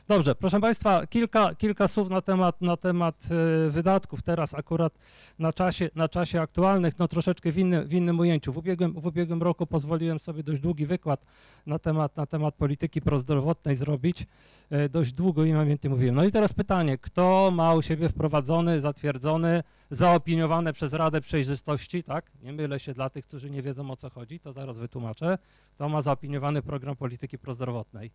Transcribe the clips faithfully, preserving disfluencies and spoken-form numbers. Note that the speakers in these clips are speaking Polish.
Dobrze, proszę Państwa, kilka, kilka słów na temat, na temat wydatków teraz akurat na czasie, na czasie aktualnych, no troszeczkę w innym, w innym ujęciu. W ubiegłym, w ubiegłym roku pozwoliłem sobie dość długi wykład na temat, na temat polityki prozdrowotnej zrobić, dość długo i namiętnie mówiłem. No i teraz pytanie, kto ma u siebie wprowadzony, zatwierdzony, zaopiniowane przez Radę Przejrzystości, tak? Nie mylę się dla tych, którzy nie wiedzą o co chodzi, to zaraz wytłumaczę. Kto ma zaopiniowany program polityki prozdrowotnej?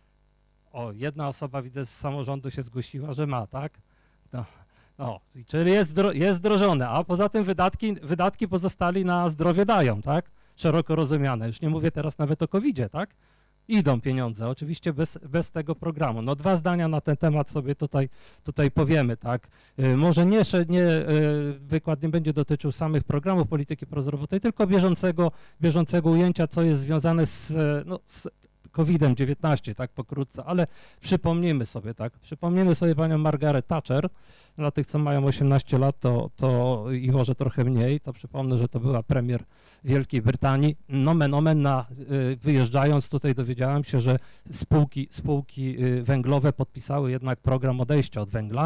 O, jedna osoba widzę z samorządu się zgłosiła, że ma, tak? No, no czyli jest, jest wdrożone, a poza tym wydatki, wydatki pozostali na zdrowie dają, tak? Szeroko rozumiane. Już nie mówię teraz nawet o kowidzie, tak? Idą pieniądze, oczywiście bez, bez tego programu. No dwa zdania na ten temat sobie tutaj, tutaj powiemy, tak? Yy, może nie, nie yy, wykład nie będzie dotyczył samych programów polityki prozdrowotnej, tylko bieżącego, bieżącego ujęcia, co jest związane z, no, z kowidem dziewiętnaście, tak pokrótce, ale przypomnijmy sobie, tak, przypomnijmy sobie panią Margaret Thatcher, dla tych, co mają osiemnaście lat, to, to i może trochę mniej, to przypomnę, że to była premier Wielkiej Brytanii. Nomen omen, na, wyjeżdżając tutaj dowiedziałem się, że spółki, spółki węglowe podpisały jednak program odejścia od węgla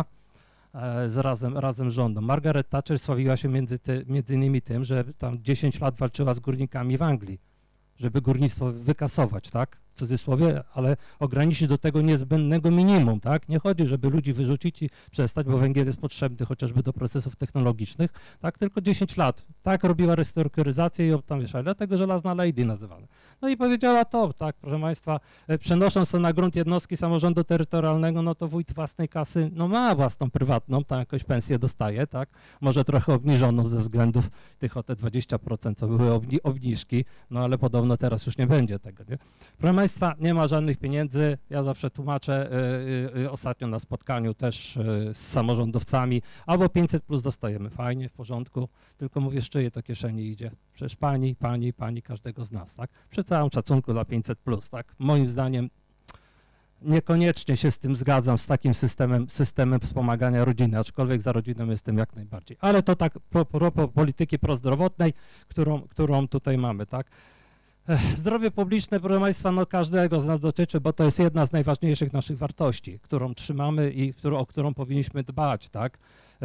z razem, razem z rządem. Margaret Thatcher sławiła się między, ty, między innymi tym, że tam dziesięć lat walczyła z górnikami w Anglii, żeby górnictwo wykasować, tak, w cudzysłowie, ale ograniczyć do tego niezbędnego minimum, tak, nie chodzi, żeby ludzi wyrzucić i przestać, bo węgiel jest potrzebny chociażby do procesów technologicznych, tak, tylko dziesięć lat, tak robiła restrukturyzację i ją tam wieszali, dlatego żelazna lady nazywane. No i powiedziała to, tak, proszę Państwa, przenosząc to na grunt jednostki samorządu terytorialnego, no to wójt własnej kasy, no ma własną prywatną, tam jakąś pensję dostaje, tak, może trochę obniżoną ze względów tych o te dwadzieścia procent, co były obni obniżki, no ale podobno teraz już nie będzie tego, nie? Proszę Państwa, nie ma żadnych pieniędzy, ja zawsze tłumaczę, y, y, ostatnio na spotkaniu też y, z samorządowcami, albo pięćset plus dostajemy, fajnie, w porządku, tylko mówię, z czyjej to kieszeni idzie, przecież pani, pani, pani każdego z nas, tak? Przy całym szacunku dla pięćset plus, tak? Moim zdaniem niekoniecznie się z tym zgadzam, z takim systemem, systemem wspomagania rodziny, aczkolwiek za rodziną jestem jak najbardziej. Ale to tak propos polityki prozdrowotnej, którą, którą tutaj mamy, tak? Zdrowie publiczne, proszę Państwa, no każdego z nas dotyczy, bo to jest jedna z najważniejszych naszych wartości, którą trzymamy i którą, o którą powinniśmy dbać, tak?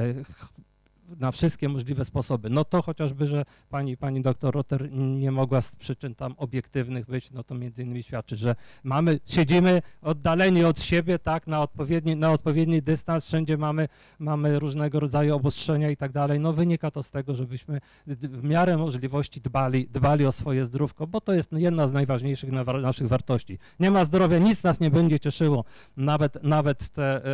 Na wszystkie możliwe sposoby. No to chociażby, że pani, pani doktor Rotter nie mogła z przyczyn tam obiektywnych być, no to między innymi świadczy, że mamy, siedzimy oddaleni od siebie, tak, na odpowiedni, na odpowiedni dystans, wszędzie mamy, mamy różnego rodzaju obostrzenia i tak dalej. No wynika to z tego, żebyśmy w miarę możliwości dbali, dbali o swoje zdrówko, bo to jest jedna z najważniejszych naszych wartości. Nie ma zdrowia, nic nas nie będzie cieszyło, nawet, nawet te,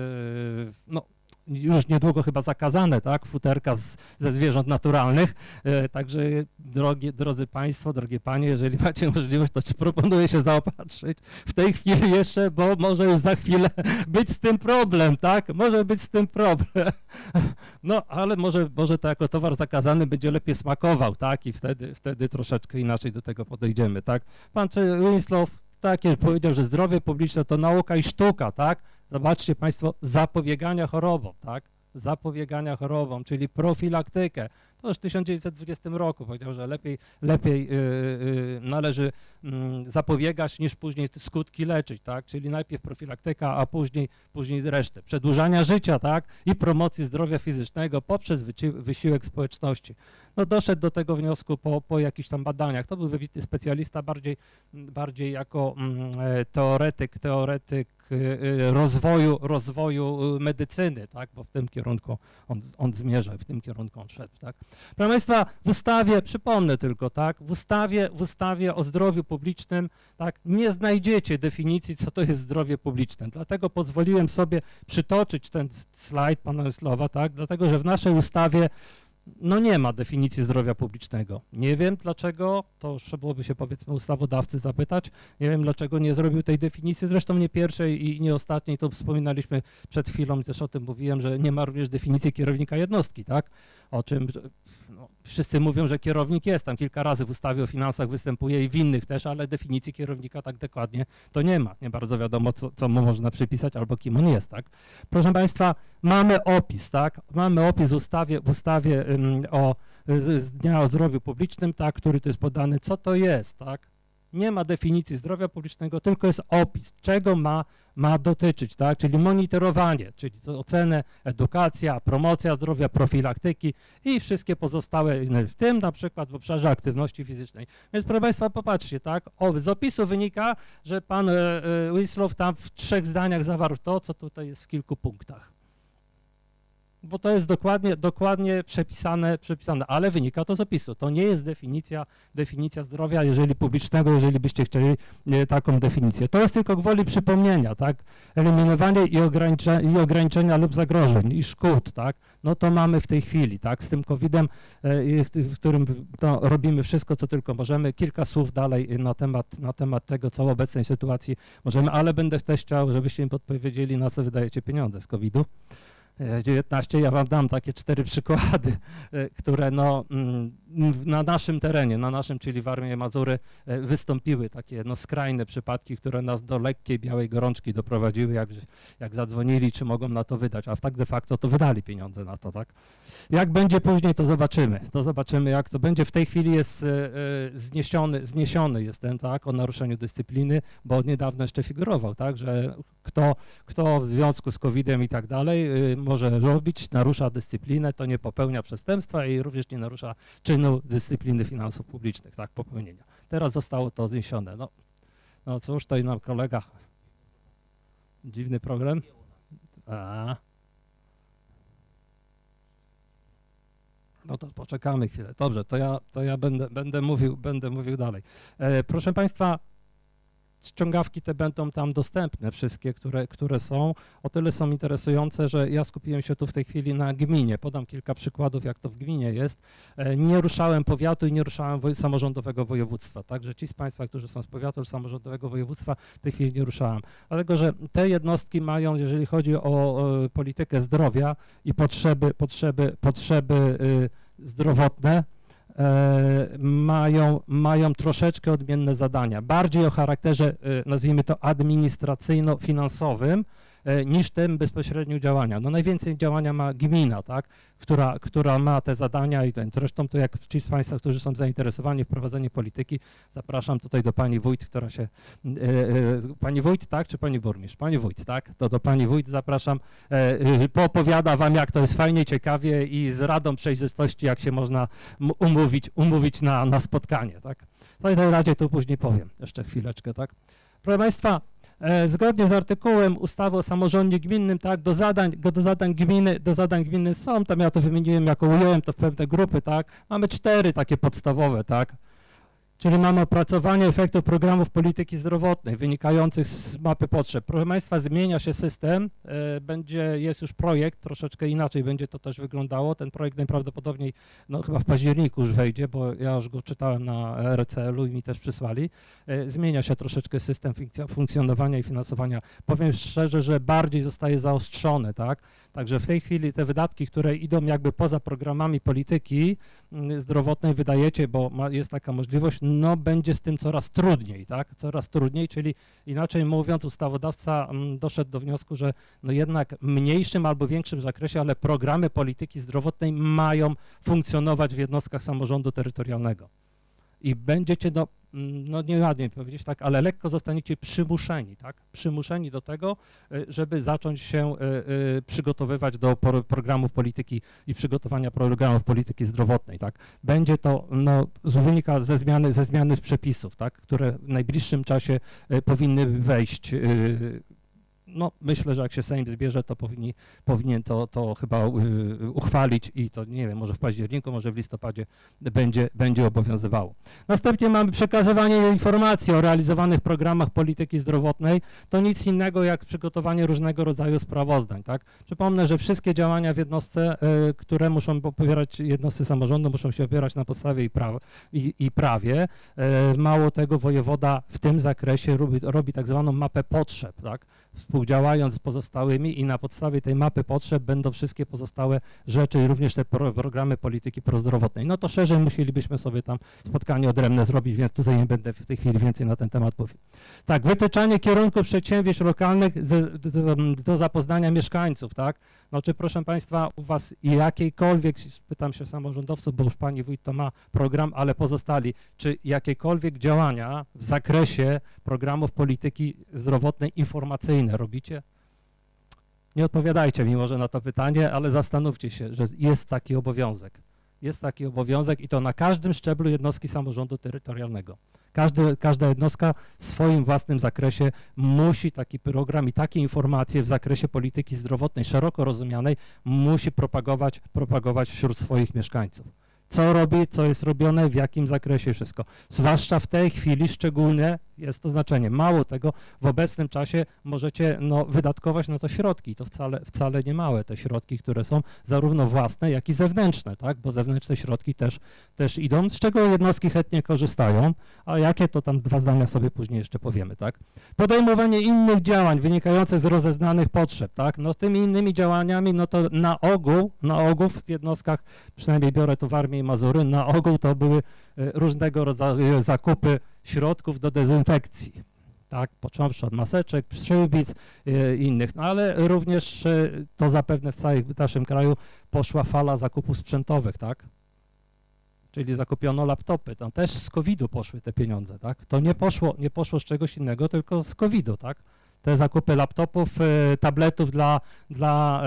yy, no, już niedługo chyba zakazane, tak, futerka z, ze zwierząt naturalnych, e, także drogie, drodzy Państwo, drogie Panie, jeżeli macie możliwość, to proponuję się zaopatrzyć w tej chwili jeszcze, bo może już za chwilę być z tym problem, tak, może być z tym problem, no ale może, może to jako towar zakazany będzie lepiej smakował, tak, i wtedy, wtedy troszeczkę inaczej do tego podejdziemy, tak. Pan Winslow takie powiedział, że zdrowie publiczne to nauka i sztuka, tak. Zobaczcie Państwo, zapobiegania chorobom, tak? Zapobiegania chorobom, czyli profilaktykę. To już w tysiąc dziewięćset dwudziestym roku powiedział, że lepiej, lepiej yy, yy, należy yy, zapobiegać niż później skutki leczyć, tak? Czyli najpierw profilaktyka, a później, później resztę. Przedłużania życia, tak? I promocji zdrowia fizycznego poprzez wysiłek społeczności. No doszedł do tego wniosku po, po jakichś tam badaniach. To był wybitny specjalista, bardziej, bardziej jako yy, teoretyk, teoretyk yy, rozwoju, rozwoju medycyny, tak? Bo w tym kierunku on, on zmierza, w tym kierunku on szedł, tak? Proszę Państwa, w ustawie, przypomnę tylko, tak, w ustawie, w ustawie o zdrowiu publicznym, tak, nie znajdziecie definicji, co to jest zdrowie publiczne. Dlatego pozwoliłem sobie przytoczyć ten slajd pana Winslowa, tak, dlatego że w naszej ustawie no nie ma definicji zdrowia publicznego. Nie wiem dlaczego, to trzeba byłoby się powiedzmy ustawodawcy zapytać, nie wiem dlaczego nie zrobił tej definicji, zresztą nie pierwszej i nie ostatniej, to wspominaliśmy przed chwilą i też o tym mówiłem, że nie ma również definicji kierownika jednostki, tak, o czym no, wszyscy mówią, że kierownik jest, tam kilka razy w ustawie o finansach występuje i w innych też, ale definicji kierownika tak dokładnie to nie ma, nie bardzo wiadomo co, co mu można przypisać albo kim on jest, tak. Proszę Państwa, mamy opis, tak, mamy opis w ustawie, w ustawie um, o z Dnia o Zdrowiu Publicznym, tak, który to jest podany, co to jest, tak. nie ma definicji zdrowia publicznego, tylko jest opis, czego ma, ma dotyczyć, tak? Czyli monitorowanie, czyli to ocenę, edukacja, promocja zdrowia, profilaktyki i wszystkie pozostałe, w tym na przykład w obszarze aktywności fizycznej. Więc proszę Państwa, popatrzcie, tak? O, z opisu wynika, że pan e, e, Wiesław tam w trzech zdaniach zawarł to, co tutaj jest w kilku punktach. Bo to jest dokładnie, dokładnie przepisane, przepisane, ale wynika to z opisu. To nie jest definicja, definicja zdrowia, jeżeli publicznego, jeżeli byście chcieli e, taką definicję. To jest tylko gwoli przypomnienia, tak? Eliminowanie i, ogranicza, i ograniczenia lub zagrożeń i szkód, tak? No to mamy w tej chwili, tak? Z tym kowidem, e, w którym to robimy wszystko, co tylko możemy. Kilka słów dalej na temat, na temat tego, co w obecnej sytuacji możemy, ale będę też chciał, żebyście mi podpowiedzieli, na co wydajecie pieniądze z kowida dziewiętnaście. Ja wam dam takie cztery przykłady, które no, na naszym terenie, na naszym, czyli Warmii i Mazury, wystąpiły takie no, skrajne przypadki, które nas do lekkiej białej gorączki doprowadziły, jak, jak zadzwonili, czy mogą na to wydać, a tak de facto to wydali pieniądze na to, tak? Jak będzie później, to zobaczymy, to zobaczymy, jak to będzie. W tej chwili jest e, zniesiony, zniesiony jest ten, tak, o naruszeniu dyscypliny, bo od niedawna jeszcze figurował, tak, że kto, kto w związku z kowidem i tak dalej może robić, narusza dyscyplinę, to nie popełnia przestępstwa i również nie narusza czynu dyscypliny finansów publicznych, tak, popełnienia. Teraz zostało to zniesione. No, no cóż, to i nam kolega. Dziwny problem. A. No to poczekamy chwilę. Dobrze, to ja, to ja będę, będę, mówił, będę mówił dalej. E, proszę Państwa, ściągawki te będą tam dostępne, wszystkie, które, które są. O tyle są interesujące, że ja skupiłem się tu w tej chwili na gminie. Podam kilka przykładów, jak to w gminie jest. Nie ruszałem powiatu i nie ruszałem woj- samorządowego województwa. Także ci z Państwa, którzy są z powiatu samorządowego województwa, w tej chwili nie ruszałem. Dlatego, że te jednostki mają, jeżeli chodzi o, o politykę zdrowia i potrzeby, potrzeby, potrzeby y, zdrowotne, E, mają, mają troszeczkę odmienne zadania, bardziej o charakterze, e, nazwijmy to, administracyjno-finansowym, e, niż tym bezpośrednio działania. No najwięcej działania ma gmina, tak, która, która ma te zadania i ten. Zresztą to jak ci z Państwa, którzy są zainteresowani w prowadzeniu polityki, zapraszam tutaj do pani wójt, która się, e, e, pani wójt, tak, czy pani burmistrz? Pani wójt, tak, to do pani wójt zapraszam, e, e, poopowiada wam, jak to jest fajnie, ciekawie i z radą przejrzystości, jak się można umówić, umówić na, na spotkanie, tak. To i tej radzie to później powiem, jeszcze chwileczkę, tak. Proszę Państwa, E, zgodnie z artykułem ustawy o samorządzie gminnym, tak, do zadań, do zadań gminy, do zadań gminy są, tam ja to wymieniłem, jako ująłem to w pewne grupy, tak, mamy cztery takie podstawowe, tak, czyli mamy opracowanie efektów programów polityki zdrowotnej wynikających z mapy potrzeb. Proszę Państwa, zmienia się system, e, będzie, jest już projekt, troszeczkę inaczej będzie to też wyglądało. Ten projekt najprawdopodobniej, no chyba w październiku już wejdzie, bo ja już go czytałem na R C L u i mi też przysłali. E, zmienia się troszeczkę system funkcjonowania i finansowania. Powiem szczerze, że bardziej zostaje zaostrzony, tak? Także w tej chwili te wydatki, które idą jakby poza programami polityki zdrowotnej wydajecie, bo ma, jest taka możliwość, no będzie z tym coraz trudniej, tak? Coraz trudniej, czyli inaczej mówiąc, ustawodawca doszedł do wniosku, że no jednak mniejszym albo większym zakresie, ale programy polityki zdrowotnej mają funkcjonować w jednostkach samorządu terytorialnego. I będziecie, no, no nie ładnie powiedzieć tak, ale lekko zostaniecie przymuszeni, tak? Przymuszeni do tego, żeby zacząć się y, y, przygotowywać do pro, programów polityki i przygotowania programów polityki zdrowotnej, tak? Będzie to, no, wynika ze zmiany, ze zmiany przepisów, tak? Które w najbliższym czasie y, powinny wejść. Y, No, myślę, że jak się Sejm zbierze, to powinni, powinien to, to chyba y, uchwalić i to, nie wiem, może w październiku, może w listopadzie będzie, będzie obowiązywało. Następnie mamy przekazywanie informacji o realizowanych programach polityki zdrowotnej. To nic innego jak przygotowanie różnego rodzaju sprawozdań, tak? Przypomnę, że wszystkie działania w jednostce, y, które muszą opierać jednostki samorządu, muszą się opierać na podstawie i, praw, i, i prawie. Y, mało tego, wojewoda w tym zakresie robi, robi tak zwaną mapę potrzeb, tak? współdziałając z pozostałymi i na podstawie tej mapy potrzeb będą wszystkie pozostałe rzeczy i również te pro, programy polityki prozdrowotnej. No to szerzej musielibyśmy sobie tam spotkanie odrębne zrobić, więc tutaj nie będę w tej chwili więcej na ten temat mówił. Tak, wytyczanie kierunków przedsięwzięć lokalnych z, do, do zapoznania mieszkańców, tak? No czy proszę Państwa, u Was jakiejkolwiek, pytam się samorządowców, bo już Pani Wójt to ma program, ale pozostali, czy jakiekolwiek działania w zakresie programów polityki zdrowotnej informacyjne robicie? Nie odpowiadajcie mi może na to pytanie, ale zastanówcie się, że jest taki obowiązek. Jest taki obowiązek i to na każdym szczeblu jednostki samorządu terytorialnego. Każdy, każda jednostka w swoim własnym zakresie musi taki program i takie informacje w zakresie polityki zdrowotnej szeroko rozumianej musi propagować, propagować wśród swoich mieszkańców. Co robi, co jest robione, w jakim zakresie, wszystko. Zwłaszcza w tej chwili szczególnie jest to znaczenie. Mało tego, w obecnym czasie możecie no, wydatkować na to środki. To wcale, wcale nie małe te środki, które są zarówno własne, jak i zewnętrzne, tak? Bo zewnętrzne środki też, też idą, z czego jednostki chętnie korzystają, a jakie to tam dwa zdania sobie później jeszcze powiemy, tak? Podejmowanie innych działań wynikających z rozeznanych potrzeb, tak? No tymi innymi działaniami, no to na ogół, na ogół w jednostkach, przynajmniej biorę tu Warmię i Mazury, na ogół to były różnego rodzaju zakupy środków do dezynfekcji, tak, począwszy od maseczek, przyłbic i innych, no ale również to zapewne w całym naszym kraju poszła fala zakupów sprzętowych, tak, czyli zakupiono laptopy, tam też z kowida poszły te pieniądze, tak, to nie poszło, nie poszło z czegoś innego, tylko z kowida, tak, te zakupy laptopów, tabletów dla, dla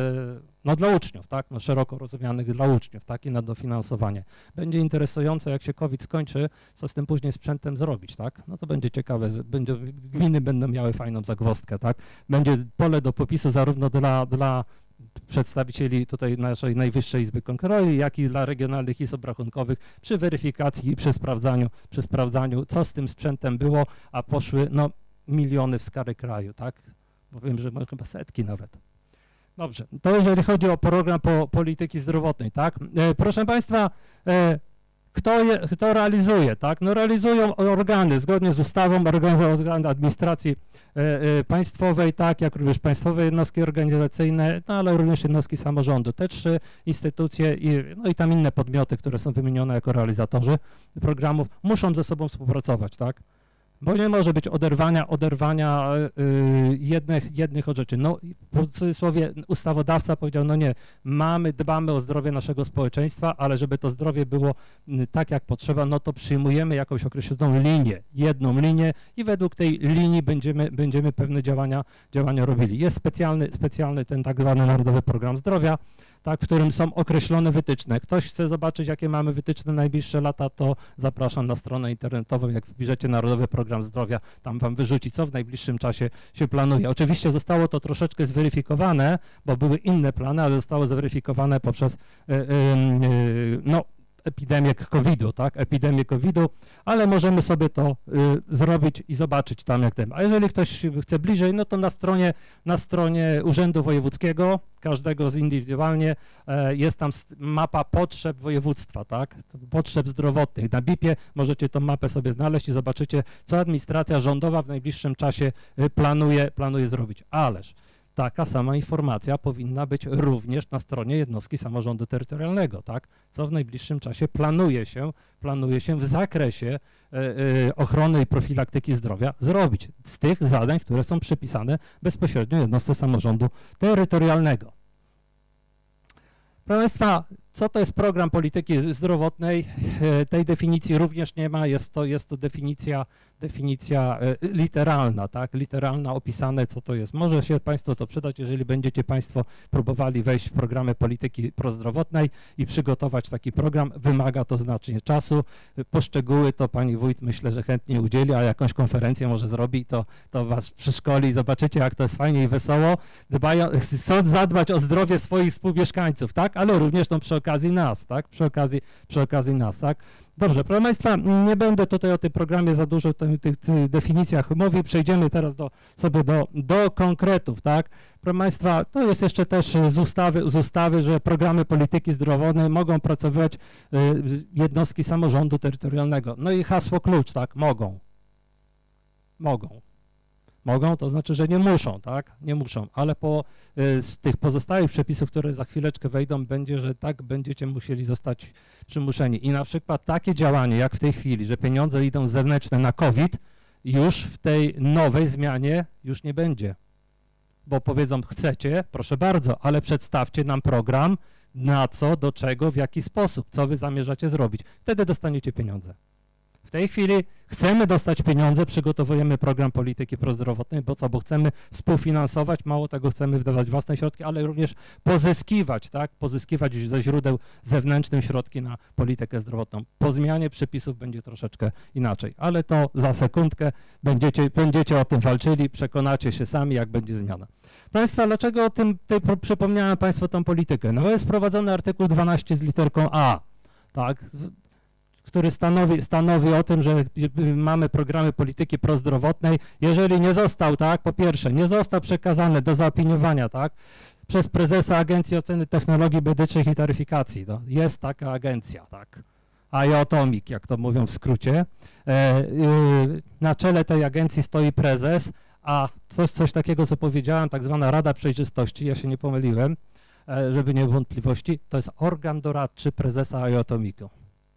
no dla uczniów, tak, no szeroko rozumianych dla uczniów, tak, i na dofinansowanie. Będzie interesujące, jak się COVID skończy, co z tym później sprzętem zrobić, tak, no to będzie ciekawe, będzie, gminy będą miały fajną zagwozdkę, tak, będzie pole do popisu zarówno dla, dla przedstawicieli tutaj naszej Najwyższej Izby Kontroli, jak i dla regionalnych izb obrachunkowych przy weryfikacji i przy sprawdzaniu, przy sprawdzaniu, co z tym sprzętem było, a poszły, no, miliony w skali kraju, tak, bo wiem, że chyba setki nawet. Dobrze, to jeżeli chodzi o program po polityki zdrowotnej, tak? E, proszę Państwa, e, kto, je, kto realizuje, tak? No realizują organy, zgodnie z ustawą, organy administracji e, e, państwowej, tak, jak również państwowe jednostki organizacyjne, no ale również jednostki samorządu. Te trzy instytucje i, no i tam inne podmioty, które są wymienione jako realizatorzy programów, muszą ze sobą współpracować, tak? Bo nie może być oderwania, oderwania y, jednych, jednych od rzeczy. No, w cudzysłowie ustawodawca powiedział, no nie, mamy, dbamy o zdrowie naszego społeczeństwa, ale żeby to zdrowie było y, tak jak potrzeba, no to przyjmujemy jakąś określoną linię, jedną linię i według tej linii będziemy, będziemy pewne działania, działania robili. Jest specjalny, specjalny ten tak zwany Narodowy Program Zdrowia, tak, w którym są określone wytyczne. Ktoś chce zobaczyć, jakie mamy wytyczne na najbliższe lata, to zapraszam na stronę internetową, jak wpiszecie Narodowy Program Zdrowia, tam wam wyrzuci, co w najbliższym czasie się planuje. Oczywiście zostało to troszeczkę zweryfikowane, bo były inne plany, ale zostało zweryfikowane poprzez yy, yy, no, epidemię kowida, tak, epidemię kowida, ale możemy sobie to y, zrobić i zobaczyć tam jak ten. A jeżeli ktoś chce bliżej, no to na stronie, na stronie Urzędu Wojewódzkiego, każdego z indywidualnie, e, jest tam mapa potrzeb województwa, tak, potrzeb zdrowotnych. Na B I P-ie możecie tą mapę sobie znaleźć i zobaczycie, co administracja rządowa w najbliższym czasie planuje, planuje zrobić. Ależ taka sama informacja powinna być również na stronie jednostki samorządu terytorialnego, tak? Co w najbliższym czasie planuje się, planuje się w zakresie e, e, ochrony i profilaktyki zdrowia zrobić z tych zadań, które są przypisane bezpośrednio jednostce samorządu terytorialnego. Proszę Państwa, co to jest program polityki zdrowotnej? Tej definicji również nie ma, jest to, jest to definicja, definicja literalna, tak, literalna, opisane, co to jest. Może się Państwu to przydać, jeżeli będziecie Państwo próbowali wejść w programy polityki prozdrowotnej i przygotować taki program. Wymaga to znacznie czasu. Poszczegóły to Pani Wójt myślę, że chętnie udzieli, a jakąś konferencję może zrobi, to, to Was przeszkoli i zobaczycie, jak to jest fajnie i wesoło. Dbają, chcą zadbać o zdrowie swoich współmieszkańców, tak, ale również no, przy okazji nas, tak, przy okazji, przy okazji nas, tak. Dobrze, proszę Państwa, nie będę tutaj o tym programie za dużo, tych, tych, tych definicjach mówił, przejdziemy teraz do, sobie do, do konkretów, tak. Proszę Państwa, to jest jeszcze też z ustawy, z ustawy, że programy polityki zdrowotnej mogą pracować y, jednostki samorządu terytorialnego. No i hasło klucz, tak, mogą. Mogą. Mogą, to znaczy, że nie muszą, tak? Nie muszą, ale po y, z tych pozostałych przepisów, które za chwileczkę wejdą, będzie, że tak będziecie musieli zostać przymuszeni. I na przykład takie działanie, jak w tej chwili, że pieniądze idą zewnętrzne na COVID, już w tej nowej zmianie już nie będzie. Bo powiedzą, chcecie, proszę bardzo, ale przedstawcie nam program, na co, do czego, w jaki sposób, co wy zamierzacie zrobić. Wtedy dostaniecie pieniądze. W tej chwili chcemy dostać pieniądze, przygotowujemy program polityki prozdrowotnej, bo co, bo chcemy współfinansować, mało tego chcemy wydawać własne środki, ale również pozyskiwać, tak, pozyskiwać ze źródeł zewnętrznych środki na politykę zdrowotną. Po zmianie przepisów będzie troszeczkę inaczej, ale to za sekundkę będziecie, będziecie o tym walczyli, przekonacie się sami, jak będzie zmiana. Państwa, dlaczego o tym tej, przypomniałem Państwu tą politykę? No bo jest wprowadzony artykuł dwanaście z literką A, tak, który stanowi, stanowi o tym, że mamy programy polityki prozdrowotnej, jeżeli nie został, tak, po pierwsze, nie został przekazany do zaopiniowania, tak, przez prezesa Agencji Oceny Technologii Medycznych i Taryfikacji, no, jest taka agencja, tak, AIOTOMIK, jak to mówią w skrócie, e, y, na czele tej agencji stoi prezes, a coś, coś takiego, co powiedziałem, tak zwana Rada Przejrzystości, ja się nie pomyliłem, e, żeby nie było wątpliwości, to jest organ doradczy prezesa AIOTOMIK-u.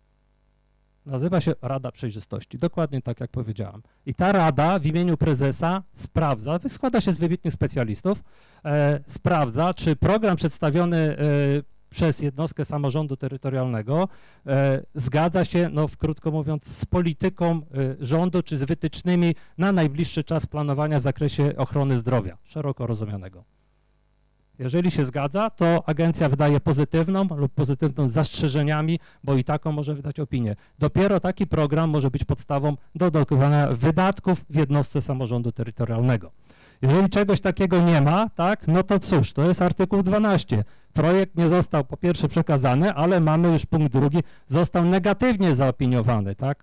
Nazywa się Rada Przejrzystości, dokładnie tak jak powiedziałam. I ta rada w imieniu prezesa sprawdza, składa się z wybitnych specjalistów, e, sprawdza, czy program przedstawiony e, przez jednostkę samorządu terytorialnego e, zgadza się, no krótko mówiąc, z polityką e, rządu, czy z wytycznymi na najbliższy czas planowania w zakresie ochrony zdrowia, szeroko rozumianego. Jeżeli się zgadza, to agencja wydaje pozytywną lub pozytywną z zastrzeżeniami, bo i taką może wydać opinię. Dopiero taki program może być podstawą do dokonywania wydatków w jednostce samorządu terytorialnego. Jeżeli czegoś takiego nie ma, tak, no to cóż, to jest artykuł dwanaście. Projekt nie został po pierwsze przekazany, ale mamy już punkt drugi, został negatywnie zaopiniowany, tak.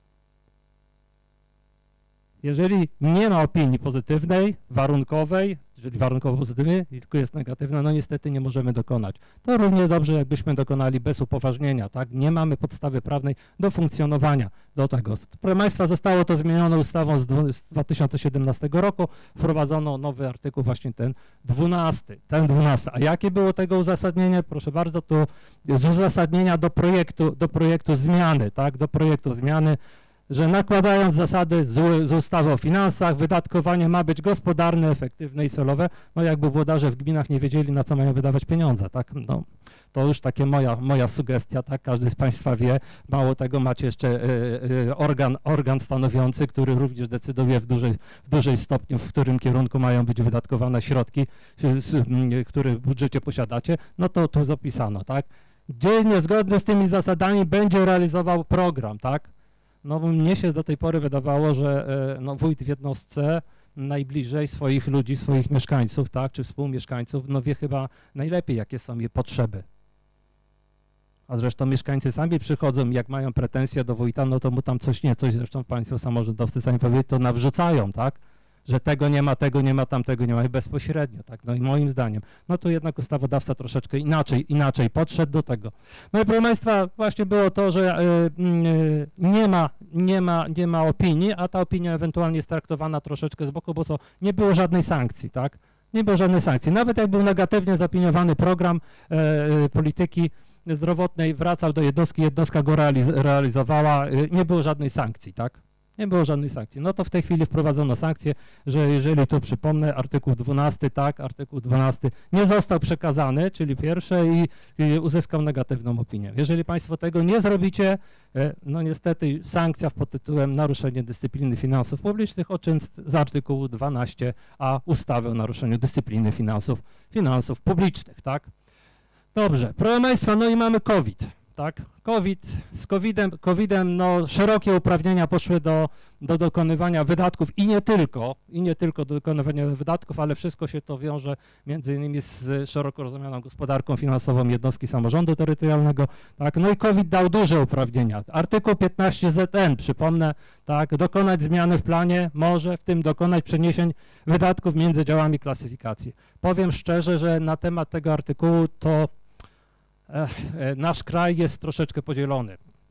Jeżeli nie ma opinii pozytywnej, warunkowej, czyli warunkowo pozytywnej, tylko jest negatywna, no niestety nie możemy dokonać. To równie dobrze, jakbyśmy dokonali bez upoważnienia, tak? Nie mamy podstawy prawnej do funkcjonowania do tego. Proszę Państwa, zostało to zmienione ustawą z dwa tysiące siedemnastego roku, wprowadzono nowy artykuł, właśnie ten dwunasty, ten dwunasty. A jakie było tego uzasadnienie? Proszę bardzo, to z uzasadnienia do projektu, do projektu zmiany, tak? Do projektu zmiany, że nakładając zasady z, z ustawy o finansach, wydatkowanie ma być gospodarne, efektywne i celowe. No jakby włodarze w gminach nie wiedzieli, na co mają wydawać pieniądze, tak? No, to już takie moja, moja sugestia, tak? Każdy z Państwa wie. Mało tego, macie jeszcze y, y, organ, organ stanowiący, który również decyduje w dużej, w dużej stopniu, w którym kierunku mają być wydatkowane środki, y, które w budżecie posiadacie. No to tu zapisano, tak? Gdzie niezgodny z tymi zasadami będzie realizował program, tak? No mnie się do tej pory wydawało, że no, wójt w jednostce najbliżej swoich ludzi, swoich mieszkańców, tak, czy współmieszkańców, no wie chyba najlepiej, jakie są jej potrzeby. A zresztą mieszkańcy sami przychodzą, jak mają pretensje do wójta, no to mu tam coś nie, coś zresztą państwo samorządowcy sami powiedzieli, to nawrzucają, tak, że tego nie ma, tego nie ma, tamtego nie ma i bezpośrednio, tak, no i moim zdaniem, no to jednak ustawodawca troszeczkę inaczej, inaczej podszedł do tego. No i proszę Państwa, właśnie było to, że y, y, nie ma, nie ma, nie ma opinii, a ta opinia ewentualnie jest traktowana troszeczkę z boku, bo co, nie było żadnej sankcji, tak, nie było żadnej sankcji, nawet jak był negatywnie zaopiniowany program y, polityki zdrowotnej, wracał do jednostki, jednostka go realiz realizowała, y, nie było żadnej sankcji, tak. Nie było żadnej sankcji. No to w tej chwili wprowadzono sankcję, że jeżeli tu przypomnę, artykuł dwunasty, tak, artykuł dwunasty nie został przekazany, czyli pierwsze i, i uzyskał negatywną opinię. Jeżeli Państwo tego nie zrobicie, no niestety sankcja pod tytułem naruszenie dyscypliny finansów publicznych, o czym z artykułu dwanaście a ustawy o naruszeniu dyscypliny finansów, finansów publicznych, tak. Dobrze, proszę Państwa, no i mamy COVID. Tak, COVID, z covidem, covidem no, szerokie uprawnienia poszły do, do dokonywania wydatków i nie tylko, i nie tylko do dokonywania wydatków, ale wszystko się to wiąże między innymi z szeroko rozumianą gospodarką finansową jednostki samorządu terytorialnego, tak, no i COVID dał duże uprawnienia. Artykuł piętnaście Z N, przypomnę, tak, dokonać zmiany w planie, może w tym dokonać przeniesień wydatków między działami klasyfikacji. Powiem szczerze, że na temat tego artykułu to Ech, nasz kraj jest troszeczkę podzielony.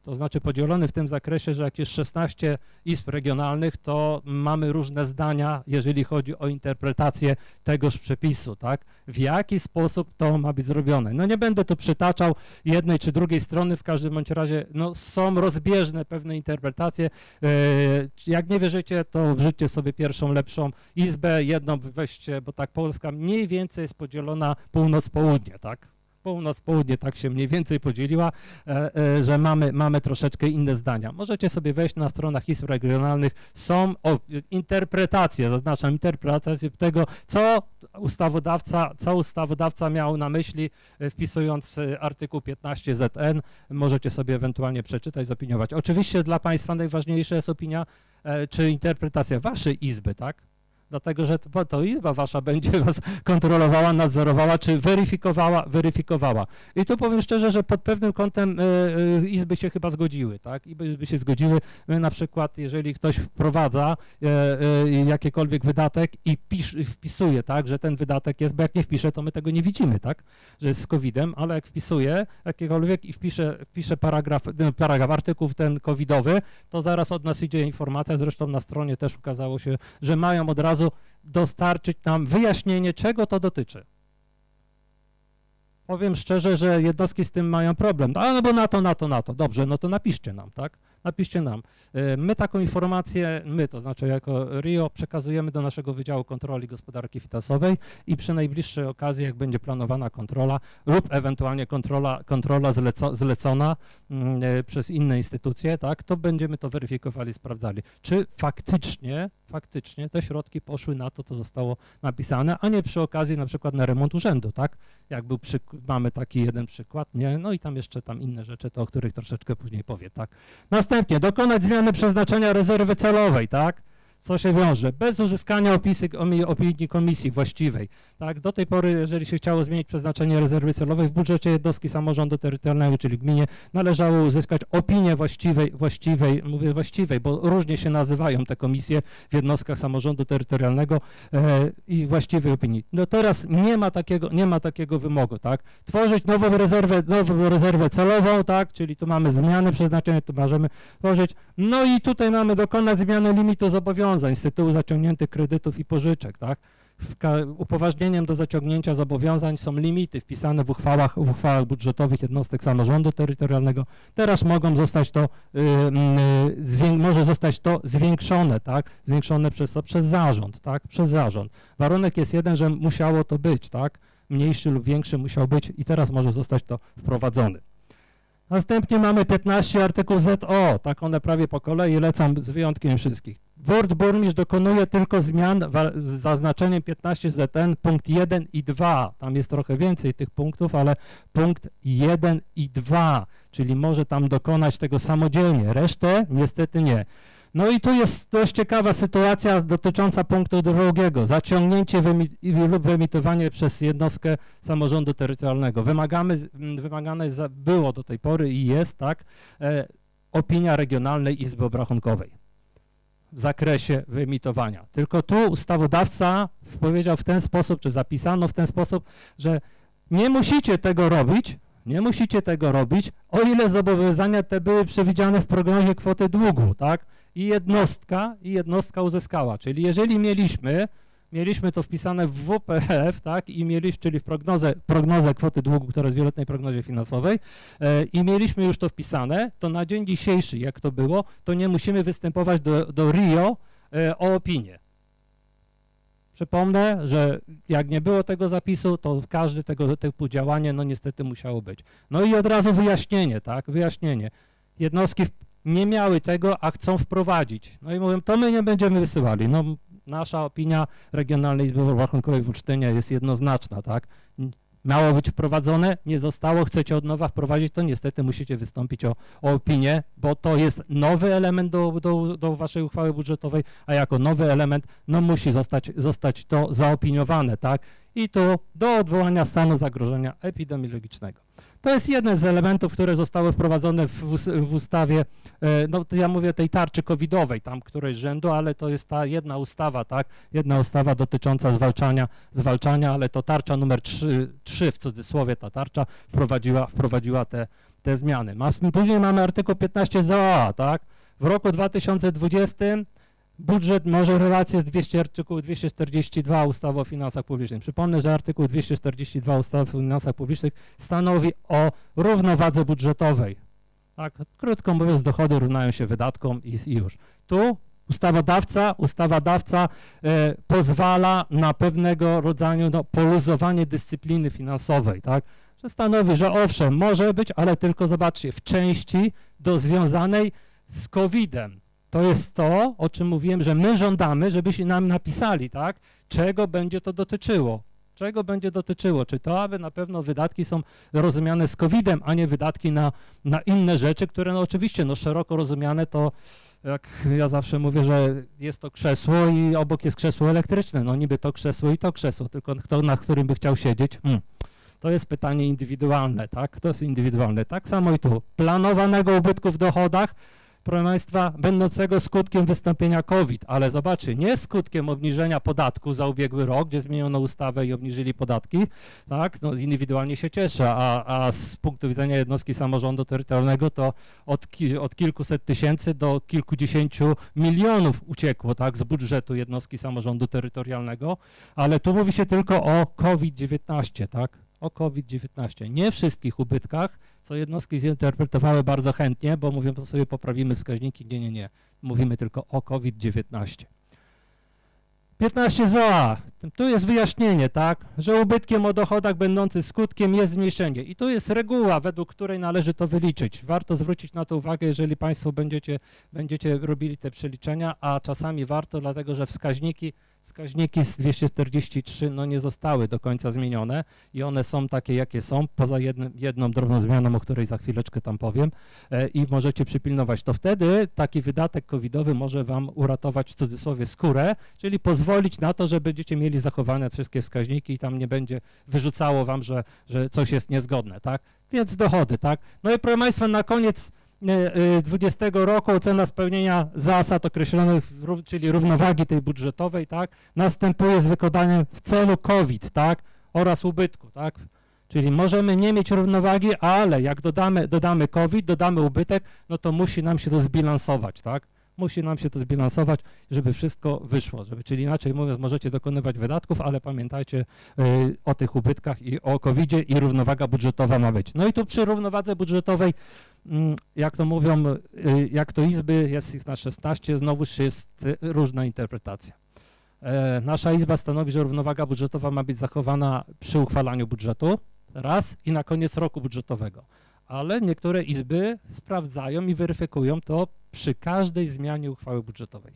To znaczy podzielony w tym zakresie, że jak jest szesnaście izb regionalnych, to mamy różne zdania, jeżeli chodzi o interpretację tegoż przepisu, tak? W jaki sposób to ma być zrobione? No nie będę tu przytaczał jednej czy drugiej strony, w każdym bądź razie no, są rozbieżne pewne interpretacje. Jak nie wierzycie, to wrzućcie sobie pierwszą, lepszą izbę, jedną weźcie, bo tak Polska mniej więcej jest podzielona północ-południe, tak? Północ-południe tak się mniej więcej podzieliła, e, e, że mamy, mamy troszeczkę inne zdania. Możecie sobie wejść na stronach izb regionalnych, są o, interpretacje, zaznaczam interpretacje tego, co ustawodawca, co ustawodawca miał na myśli, e, wpisując artykuł piętnaście Z N. Możecie sobie ewentualnie przeczytać, zopiniować. Oczywiście dla Państwa najważniejsza jest opinia e, czy interpretacja Waszej izby, tak? Dlatego, że to, to izba wasza będzie was kontrolowała, nadzorowała, czy weryfikowała, weryfikowała. I tu powiem szczerze, że pod pewnym kątem y, y, izby się chyba zgodziły, tak? Izby się zgodziły, my na przykład, jeżeli ktoś wprowadza y, y, jakikolwiek wydatek i pisz, wpisuje, tak, że ten wydatek jest, bo jak nie wpisze, to my tego nie widzimy, tak, że jest z kowidem, ale jak wpisuje jakikolwiek i wpisze, wpisze paragraf, paragraf, artykuł ten covidowy, to zaraz od nas idzie informacja, zresztą na stronie też ukazało się, że mają od razu dostarczyć nam wyjaśnienie, czego to dotyczy. Powiem szczerze, że jednostki z tym mają problem. A no bo na to, na to, na to. Dobrze, no to napiszcie nam, tak? Napiszcie nam. My taką informację, my, to znaczy jako R I O, przekazujemy do naszego Wydziału Kontroli Gospodarki Finansowej i przy najbliższej okazji, jak będzie planowana kontrola lub ewentualnie kontrola, kontrola zleco, zlecona mm, przez inne instytucje, tak, to będziemy to weryfikowali, sprawdzali, czy faktycznie, faktycznie te środki poszły na to, co zostało napisane, a nie przy okazji na przykład na remont urzędu, tak? Jak był przy, mamy taki jeden przykład, nie? No i tam jeszcze tam inne rzeczy, to o których troszeczkę później powiem, tak? Następnie dokonać zmiany przeznaczenia rezerwy celowej, tak? Co się wiąże? Bez uzyskania opisy, opinii komisji właściwej. Tak? Do tej pory, jeżeli się chciało zmienić przeznaczenie rezerwy celowej w budżecie jednostki samorządu terytorialnego, czyli gminie, należało uzyskać opinię właściwej, właściwej, mówię właściwej, bo różnie się nazywają te komisje w jednostkach samorządu terytorialnego e, i właściwej opinii. No teraz nie ma takiego, nie ma takiego wymogu, tak? Tworzyć nową rezerwę, nową rezerwę celową, tak? Czyli tu mamy zmianę przeznaczenia, tu możemy tworzyć. No i tutaj mamy dokonać zmiany limitu zobowiązań z tytułu zaciągniętych kredytów i pożyczek, tak? Upoważnieniem do zaciągnięcia zobowiązań są limity wpisane w uchwałach, w uchwałach budżetowych jednostek samorządu terytorialnego. Teraz mogą zostać to, yy, yy, może zostać to zwiększone, tak? Zwiększone przez co? Przez zarząd, tak? Przez zarząd. Warunek jest jeden, że musiało to być, tak? Mniejszy lub większy musiał być i teraz może zostać to wprowadzone. Następnie mamy piętnaście artykuł Z O, tak one prawie po kolei lecą z wyjątkiem wszystkich. Wójt, burmistrz dokonuje tylko zmian z zaznaczeniem piętnaście Z N punkt jeden i dwa. Tam jest trochę więcej tych punktów, ale punkt jeden i dwa, czyli może tam dokonać tego samodzielnie, resztę niestety nie. No i tu jest dość ciekawa sytuacja dotycząca punktu drugiego. Zaciągnięcie lub wyemitowanie przez jednostkę samorządu terytorialnego. Wymagamy, wymagane było do tej pory i jest, tak, e, opinia Regionalnej Izby Obrachunkowej w zakresie wyemitowania. Tylko tu ustawodawca powiedział w ten sposób, czy zapisano w ten sposób, że nie musicie tego robić, nie musicie tego robić, o ile zobowiązania te były przewidziane w prognozie kwoty długu, tak? I jednostka, i jednostka uzyskała. Czyli jeżeli mieliśmy, mieliśmy to wpisane w W P F, tak, i mieliśmy, czyli w prognozę, prognozę kwoty długu, która jest w wieloletniej prognozie finansowej, e, i mieliśmy już to wpisane, to na dzień dzisiejszy, jak to było, to nie musimy występować do, do R I O e, o opinię. Przypomnę, że jak nie było tego zapisu, to każde tego typu działanie, no niestety musiało być. No i od razu wyjaśnienie, tak, wyjaśnienie. Jednostki nie miały tego, a chcą wprowadzić. No i mówią, to my nie będziemy wysyłali. No nasza opinia Regionalnej Izby Obrachunkowej w Olsztynie jest jednoznaczna, tak. Miało być wprowadzone, nie zostało, chcecie od nowa wprowadzić, to niestety musicie wystąpić o, o opinię, bo to jest nowy element do, do, do waszej uchwały budżetowej, a jako nowy element, no musi zostać, zostać to zaopiniowane, tak? I tu do odwołania stanu zagrożenia epidemiologicznego. To jest jeden z elementów, które zostały wprowadzone w, w ustawie, no to ja mówię tej tarczy covidowej, tam którejś rzędu, ale to jest ta jedna ustawa, tak, jedna ustawa dotycząca zwalczania, zwalczania, ale to tarcza numer trzy, trzy w cudzysłowie ta tarcza wprowadziła, wprowadziła te, te zmiany. Później mamy artykuł piętnaście z o a, tak? W roku dwa tysiące dwudziestym budżet może relacje z dwieście, artykuł dwieście czterdzieści dwa ustawy o finansach publicznych. Przypomnę, że artykuł dwieście czterdzieści dwa ustawy o finansach publicznych stanowi o równowadze budżetowej. Tak, krótko mówiąc, dochody równają się wydatkom i, i już. Tu ustawodawca, ustawodawca e, pozwala na pewnego rodzaju no, poluzowanie dyscypliny finansowej, tak? Że stanowi, że owszem, może być, ale tylko zobaczcie, w części do związanej z kowidem. To jest to, o czym mówiłem, że my żądamy, żebyście nam napisali, tak, czego będzie to dotyczyło. Czego będzie dotyczyło? Czy to, aby na pewno wydatki są rozumiane z kowidem, a nie wydatki na, na inne rzeczy, które no oczywiście no, szeroko rozumiane to, jak ja zawsze mówię, że jest to krzesło i obok jest krzesło elektryczne. No niby to krzesło i to krzesło, tylko kto na którym by chciał siedzieć? Hmm. To jest pytanie indywidualne, tak? To jest indywidualne. Tak samo i tu. Planowanego ubytku w dochodach, proszę Państwa, będącego skutkiem wystąpienia COVID, ale zobaczcie, nie skutkiem obniżenia podatku za ubiegły rok, gdzie zmieniono ustawę i obniżyli podatki, tak, no indywidualnie się cieszę, a, a z punktu widzenia jednostki samorządu terytorialnego to od, ki, od kilkuset tysięcy do kilkudziesięciu milionów uciekło, tak, z budżetu jednostki samorządu terytorialnego, ale tu mówi się tylko o COVID dziewiętnaście, tak, o COVID dziewiętnaście, nie wszystkich ubytkach, co jednostki zinterpretowały bardzo chętnie, bo mówią, to sobie poprawimy wskaźniki, nie, nie, nie, mówimy tylko o COVID dziewiętnaście. piętnaście z o a, tu jest wyjaśnienie, tak, że ubytkiem o dochodach będącym skutkiem jest zmniejszenie i tu jest reguła, według której należy to wyliczyć. Warto zwrócić na to uwagę, jeżeli Państwo będziecie, będziecie robili te przeliczenia, a czasami warto, dlatego że wskaźniki Wskaźniki z dwieście czterdzieści trzy no nie zostały do końca zmienione i one są takie, jakie są, poza jednym, jedną drobną zmianą, o której za chwileczkę tam powiem e, i możecie przypilnować. To wtedy taki wydatek covidowy może Wam uratować w cudzysłowie skórę, czyli pozwolić na to, że będziecie mieli zachowane wszystkie wskaźniki i tam nie będzie wyrzucało Wam, że, że coś jest niezgodne, tak? Więc dochody, tak? No i proszę Państwa, na koniec dwudziestego roku ocena spełnienia zasad określonych, czyli równowagi tej budżetowej, tak, następuje z wykonaniem w celu COVID, tak, oraz ubytku, tak, czyli możemy nie mieć równowagi, ale jak dodamy, dodamy COVID, dodamy ubytek, no to musi nam się to zbilansować, tak, musi nam się to zbilansować, żeby wszystko wyszło, żeby, czyli inaczej mówiąc, możecie dokonywać wydatków, ale pamiętajcie y, o tych ubytkach i o kowidzie i równowaga budżetowa ma być. No i tu przy równowadze budżetowej, jak to mówią, jak to izby, jest ich na szesnaście, znowuż jest różna interpretacja. Nasza izba stanowi, że równowaga budżetowa ma być zachowana przy uchwalaniu budżetu raz i na koniec roku budżetowego, ale niektóre izby sprawdzają i weryfikują to przy każdej zmianie uchwały budżetowej.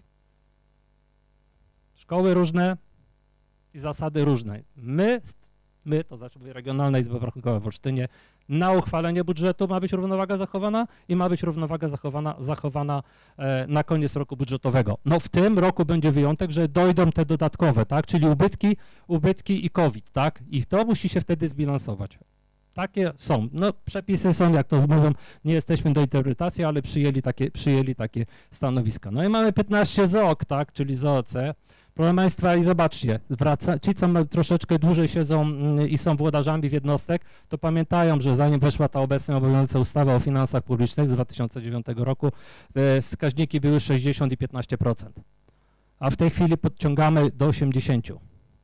Szkoły różne i zasady różne. My, my to znaczy Regionalna Izba Obrachunkowa w Olsztynie, na uchwalenie budżetu ma być równowaga zachowana i ma być równowaga zachowana, zachowana e, na koniec roku budżetowego. No w tym roku będzie wyjątek, że dojdą te dodatkowe, tak, czyli ubytki, ubytki i COVID, tak, i to musi się wtedy zbilansować. Takie są, no przepisy są, jak to mówią, nie jesteśmy do interpretacji, ale przyjęli takie, przyjęli takie stanowiska. No i mamy piętnaście z o k, tak, czyli z o o ce. Proszę Państwa, i zobaczcie, wraca, ci, co troszeczkę dłużej siedzą i są włodarzami w jednostek, to pamiętają, że zanim weszła ta obecnie obowiązująca ustawa o finansach publicznych z dwa tysiące dziewiątego roku, te wskaźniki były sześćdziesiąt i piętnaście procent, a w tej chwili podciągamy do osiemdziesięciu.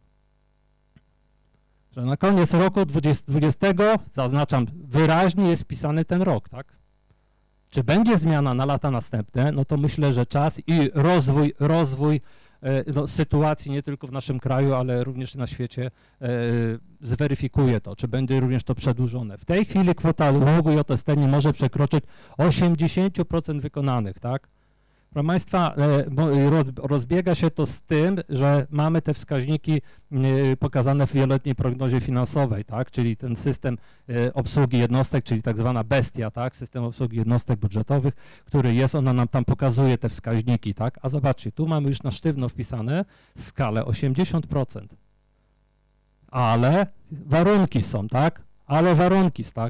Że na koniec roku dwudziestego, zaznaczam, wyraźnie jest wpisany ten rok, tak? Czy będzie zmiana na lata następne, no to myślę, że czas i rozwój, rozwój no, sytuacji nie tylko w naszym kraju, ale również na świecie e, zweryfikuje to, czy będzie również to przedłużone. W tej chwili kwota długu i O T S T nie może przekroczyć osiemdziesiąt procent wykonanych, tak? Proszę Państwa, rozbiega się to z tym, że mamy te wskaźniki pokazane w wieloletniej prognozie finansowej, tak, czyli ten system obsługi jednostek, czyli tak zwana bestia, tak, system obsługi jednostek budżetowych, który jest, ona nam tam pokazuje te wskaźniki, tak, a zobaczcie, tu mamy już na sztywno wpisane skalę osiemdziesiąt procent, ale warunki są, tak, ale warunki, tak,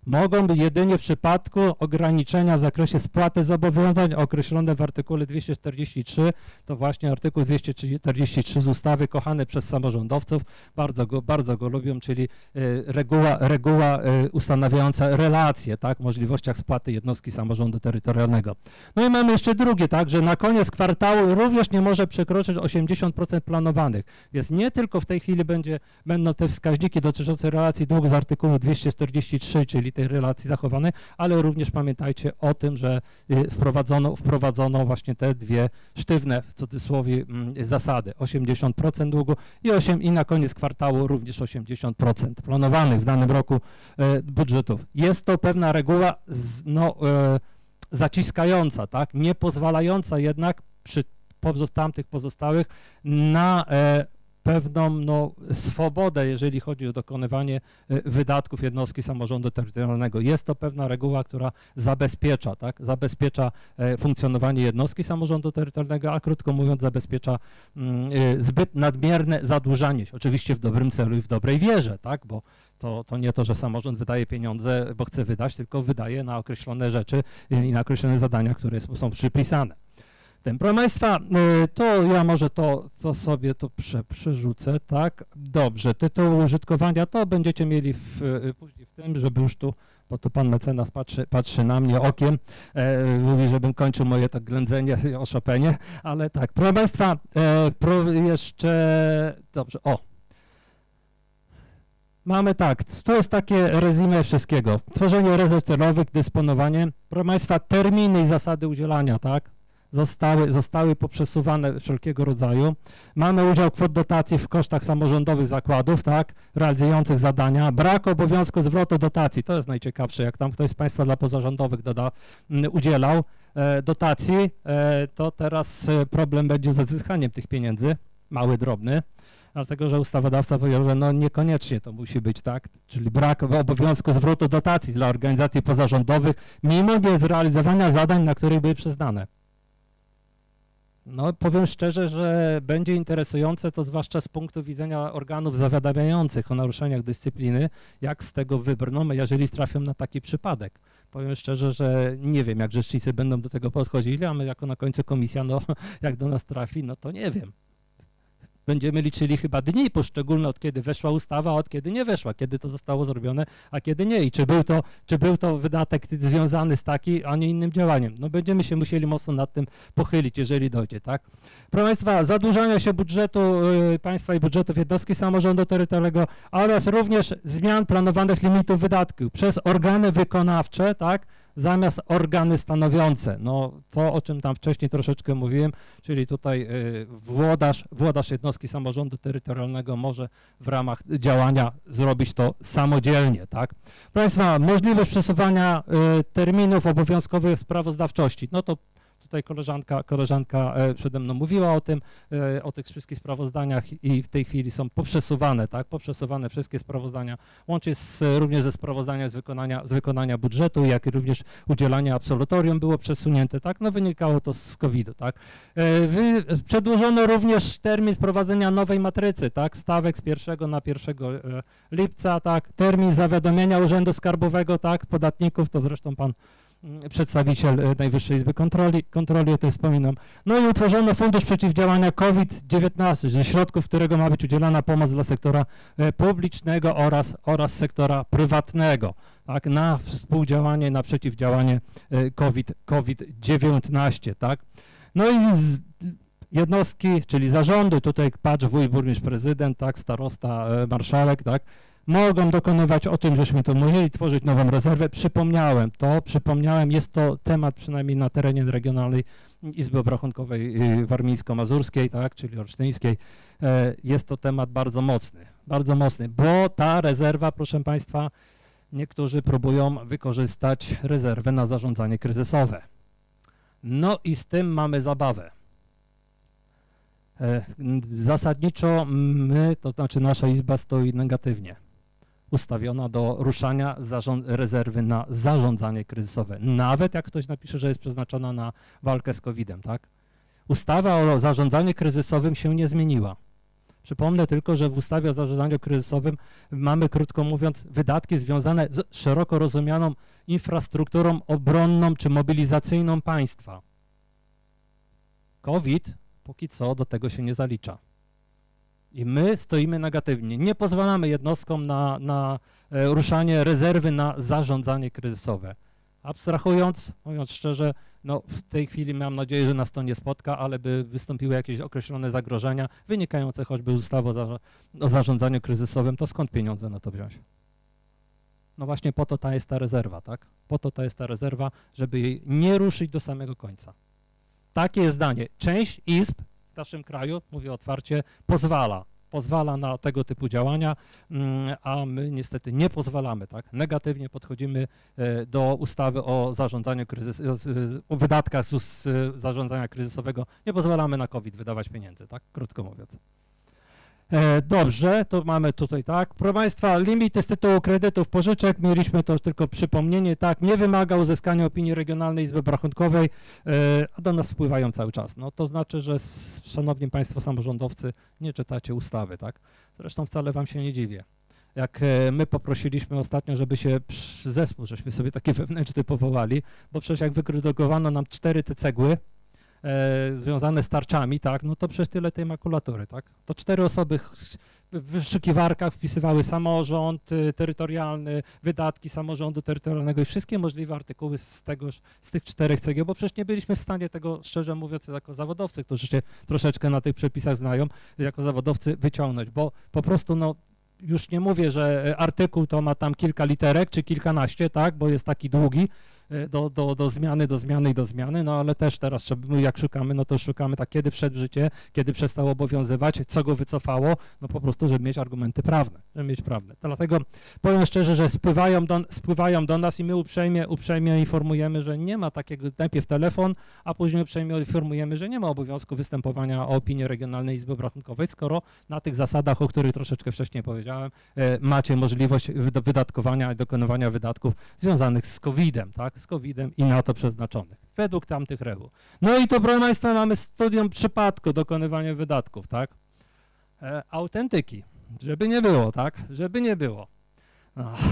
Mogą być jedynie w przypadku ograniczenia w zakresie spłaty zobowiązań określone w artykule dwieście czterdzieści trzy, to właśnie artykuł dwieście czterdzieści trzy z ustawy, kochany przez samorządowców, bardzo go, bardzo go lubią, czyli y, reguła, reguła y, ustanawiająca relacje, tak, w możliwościach spłaty jednostki samorządu terytorialnego. No i mamy jeszcze drugie, tak, że na koniec kwartału również nie może przekroczyć osiemdziesiąt procent planowanych, więc nie tylko w tej chwili będzie, będą te wskaźniki dotyczące relacji długu z artykułu dwieście czterdzieści trzy, czyli tej relacji zachowanej, ale również pamiętajcie o tym, że wprowadzono, wprowadzono właśnie te dwie sztywne, w cudzysłowie, zasady, osiemdziesiąt procent długu i, osiem, i na koniec kwartału również osiemdziesiąt procent planowanych w danym roku e, budżetów. Jest to pewna reguła z, no, e, zaciskająca, tak, nie pozwalająca jednak przy tamtych pozostałych na e, pewną no, swobodę, jeżeli chodzi o dokonywanie wydatków jednostki samorządu terytorialnego. Jest to pewna reguła, która zabezpiecza, tak, zabezpiecza funkcjonowanie jednostki samorządu terytorialnego, a krótko mówiąc zabezpiecza mm, zbyt nadmierne zadłużanie się, oczywiście w dobrym celu i w dobrej wierze, tak, bo to, to nie to, że samorząd wydaje pieniądze, bo chce wydać, tylko wydaje na określone rzeczy i na określone zadania, które są przypisane. Ten, proszę Państwa, to ja może to, to sobie to prze, przerzucę, tak? Dobrze, tytuł użytkowania to będziecie mieli w, później w tym, żeby już tu, bo tu pan mecenas patrzy, patrzy na mnie okiem, e, mówi, żebym kończył moje tak ględzenie o Chopinie, ale tak, proszę Państwa, e, pro, jeszcze, dobrze, o. Mamy tak, to jest takie resume wszystkiego. Tworzenie rezerw celowych, dysponowanie, proszę Państwa, terminy i zasady udzielania, tak? Zostały, zostały poprzesuwane wszelkiego rodzaju. Mamy udział kwot dotacji w kosztach samorządowych zakładów, tak, realizujących zadania. Brak obowiązku zwrotu dotacji, to jest najciekawsze, jak tam ktoś z Państwa dla pozarządowych doda, m, udzielał e, dotacji, e, to teraz problem będzie z odzyskaniem tych pieniędzy, mały, drobny, dlatego że ustawodawca powiedział, że no niekoniecznie to musi być, tak, czyli brak obowiązku zwrotu dotacji dla organizacji pozarządowych, mimo niezrealizowania zadań, na których były przyznane. No powiem szczerze, że będzie interesujące to zwłaszcza z punktu widzenia organów zawiadamiających o naruszeniach dyscypliny, jak z tego wybrną, jeżeli trafią na taki przypadek. Powiem szczerze, że nie wiem, jak rzecznicy będą do tego podchodzili, a my jako na końcu komisja, no jak do nas trafi, no to nie wiem. Będziemy liczyli chyba dni poszczególne, od kiedy weszła ustawa, a od kiedy nie weszła, kiedy to zostało zrobione, a kiedy nie. I czy był to, czy był to wydatek związany z takim, a nie innym działaniem. No będziemy się musieli mocno nad tym pochylić, jeżeli dojdzie, tak. Proszę Państwa, zadłużania się budżetu y, państwa i budżetów jednostki samorządu terytorialnego oraz również zmian planowanych limitów wydatków przez organy wykonawcze, tak, zamiast organy stanowiące. No to, o czym tam wcześniej troszeczkę mówiłem, czyli tutaj y, włodarz, włodarz jednostki samorządu terytorialnego może w ramach działania zrobić to samodzielnie, tak. Proszę Państwa, możliwość przesuwania y, terminów obowiązkowych sprawozdawczości, no to tutaj koleżanka, koleżanka przede mną mówiła o tym, o tych wszystkich sprawozdaniach i w tej chwili są poprzesuwane, tak, poprzesuwane wszystkie sprawozdania, łącznie z, również ze sprawozdania z wykonania, z wykonania budżetu, jak i również udzielania absolutorium było przesunięte, tak, no wynikało to z kowida, tak. Wy, przedłużono również termin wprowadzenia nowej matrycy, tak, stawek z pierwszego na pierwszego lipca, tak, termin zawiadomienia Urzędu Skarbowego, tak, podatników, to zresztą pan przedstawiciel Najwyższej Izby Kontroli, kontroli o tym wspominam. No i utworzono Fundusz Przeciwdziałania COVID dziewiętnaście, ze środków którego ma być udzielana pomoc dla sektora publicznego oraz, oraz sektora prywatnego, tak, na współdziałanie, na przeciwdziałanie COVID dziewiętnaście, tak. No i z, jednostki, czyli zarządy, tutaj patrz, wójt, burmistrz, prezydent, tak, starosta, marszałek, tak, mogą dokonywać, o czym żeśmy tu mówili, tworzyć nową rezerwę. Przypomniałem to, przypomniałem, jest to temat przynajmniej na terenie Regionalnej Izby Obrachunkowej Warmińsko-Mazurskiej, tak, czyli olsztyńskiej. Jest to temat bardzo mocny, bardzo mocny, bo ta rezerwa, proszę Państwa, niektórzy próbują wykorzystać rezerwę na zarządzanie kryzysowe. No i z tym mamy zabawę. Zasadniczo my, to znaczy nasza Izba stoi negatywnie ustawiona do ruszania rezerwy na zarządzanie kryzysowe. Nawet jak ktoś napisze, że jest przeznaczona na walkę z kowidem, tak? Ustawa o zarządzaniu kryzysowym się nie zmieniła. Przypomnę tylko, że w ustawie o zarządzaniu kryzysowym mamy, krótko mówiąc, wydatki związane z szeroko rozumianą infrastrukturą obronną czy mobilizacyjną państwa. COVID póki co do tego się nie zalicza. I my stoimy negatywnie. Nie pozwalamy jednostkom na, na ruszanie rezerwy na zarządzanie kryzysowe. Abstrahując, mówiąc szczerze, no w tej chwili mam nadzieję, że nas to nie spotka, ale by wystąpiły jakieś określone zagrożenia wynikające choćby z ustawy o, za, o zarządzaniu kryzysowym, to skąd pieniądze na to wziąć? No właśnie po to ta jest ta rezerwa, tak? Po to ta jest ta rezerwa, żeby jej nie ruszyć do samego końca. Takie jest zdanie. Część izb w naszym kraju, mówię otwarcie, pozwala. Pozwala na tego typu działania, a my niestety nie pozwalamy, tak? Negatywnie podchodzimy do ustawy o zarządzaniu kryzysowego, o wydatkach z zarządzania kryzysowego. Nie pozwalamy na COVID wydawać pieniędzy, tak? Krótko mówiąc. Dobrze, to mamy tutaj tak. Proszę Państwa, limity z tytułu kredytów, pożyczek, mieliśmy to już tylko przypomnienie, tak, nie wymaga uzyskania opinii Regionalnej Izby Obrachunkowej, a do nas wpływają cały czas. No to znaczy, że szanowni Państwo samorządowcy, nie czytacie ustawy, tak? Zresztą wcale Wam się nie dziwię. Jak my poprosiliśmy ostatnio, żeby się zespół, żeśmy sobie taki wewnętrzny powołali, bo przecież jak wydrukowano nam cztery te cegły, E, związane z tarczami, tak, no to przecież tyle tej makulatury, tak. To cztery osoby w wyszukiwarkach wpisywały samorząd y, terytorialny, wydatki samorządu terytorialnego i wszystkie możliwe artykuły z tego, z tych czterech cegieł, bo przecież nie byliśmy w stanie tego, szczerze mówiąc, jako zawodowcy, którzy się troszeczkę na tych przepisach znają, jako zawodowcy wyciągnąć, bo po prostu, no, już nie mówię, że artykuł to ma tam kilka literek czy kilkanaście, tak, bo jest taki długi, Do, do, do zmiany, do zmiany i do zmiany, no ale też teraz jak szukamy, no to szukamy tak, kiedy wszedł w życie, kiedy przestał obowiązywać, co go wycofało, no po prostu, żeby mieć argumenty prawne, żeby mieć prawne. Dlatego powiem szczerze, że spływają do, spływają do nas i my uprzejmie, uprzejmie informujemy, że nie ma takiego, najpierw telefon, a później uprzejmie informujemy, że nie ma obowiązku występowania o opinię Regionalnej Izby Obrachunkowej, skoro na tych zasadach, o których troszeczkę wcześniej powiedziałem, macie możliwość wydatkowania i dokonywania wydatków związanych z kowidem, tak? Z kowidem i na to przeznaczonych, według tamtych reguł. No i to, proszę Państwa, mamy studium przypadku dokonywania wydatków, tak? E, autentyki, żeby nie było, tak? Żeby nie było. Ach.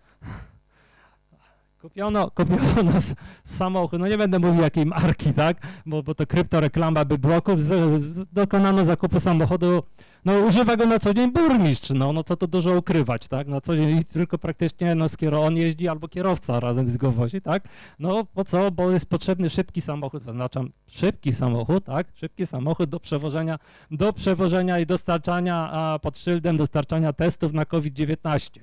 Kupiono, kupiono samochód, no nie będę mówił jakiej marki, tak, bo, bo to kryptoreklama by było, z, z, dokonano zakupu samochodu, no używa go na co dzień burmistrz, no, no co to dużo ukrywać, tak, na co dzień tylko praktycznie, no skoro on jeździ albo kierowca razem z go wozi, tak, no po co, bo jest potrzebny szybki samochód, zaznaczam, szybki samochód, tak, szybki samochód do przewożenia, do przewożenia i dostarczania, a pod szyldem dostarczania testów na COVID dziewiętnaście.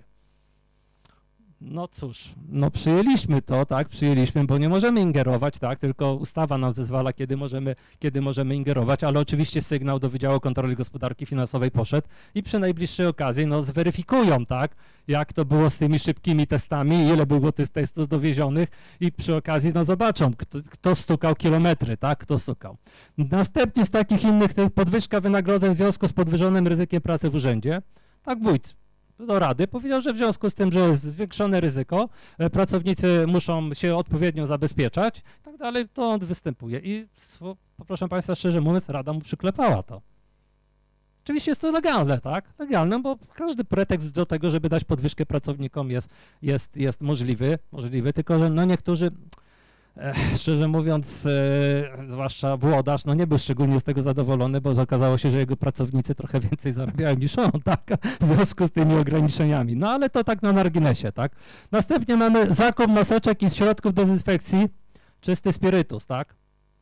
No cóż, no przyjęliśmy to, tak, przyjęliśmy, bo nie możemy ingerować, tak, tylko ustawa nam zezwala, kiedy możemy, kiedy możemy ingerować, ale oczywiście sygnał do Wydziału Kontroli Gospodarki Finansowej poszedł i przy najbliższej okazji, no zweryfikują, tak, jak to było z tymi szybkimi testami, ile było tych testów dowiezionych i przy okazji, no zobaczą, kto, kto stukał kilometry, tak, kto stukał. Następnie z takich innych, tych podwyżka wynagrodzeń w związku z podwyższonym ryzykiem pracy w urzędzie, tak wójt do Rady powiedział, że w związku z tym, że jest zwiększone ryzyko, pracownicy muszą się odpowiednio zabezpieczać i tak dalej, to on występuje. I proszę Państwa, szczerze mówiąc, Rada mu przyklepała to. Oczywiście jest to legalne, tak? Legalne, bo każdy pretekst do tego, żeby dać podwyżkę pracownikom jest, jest, jest możliwy, możliwy, tylko że no niektórzy, e, szczerze mówiąc, e, zwłaszcza włodarz, no nie był szczególnie z tego zadowolony, bo okazało się, że jego pracownicy trochę więcej zarabiają niż on, tak? W związku z tymi ograniczeniami. No ale to tak na marginesie, tak? Następnie mamy zakup maseczek i środków dezynfekcji, czysty spirytus, tak?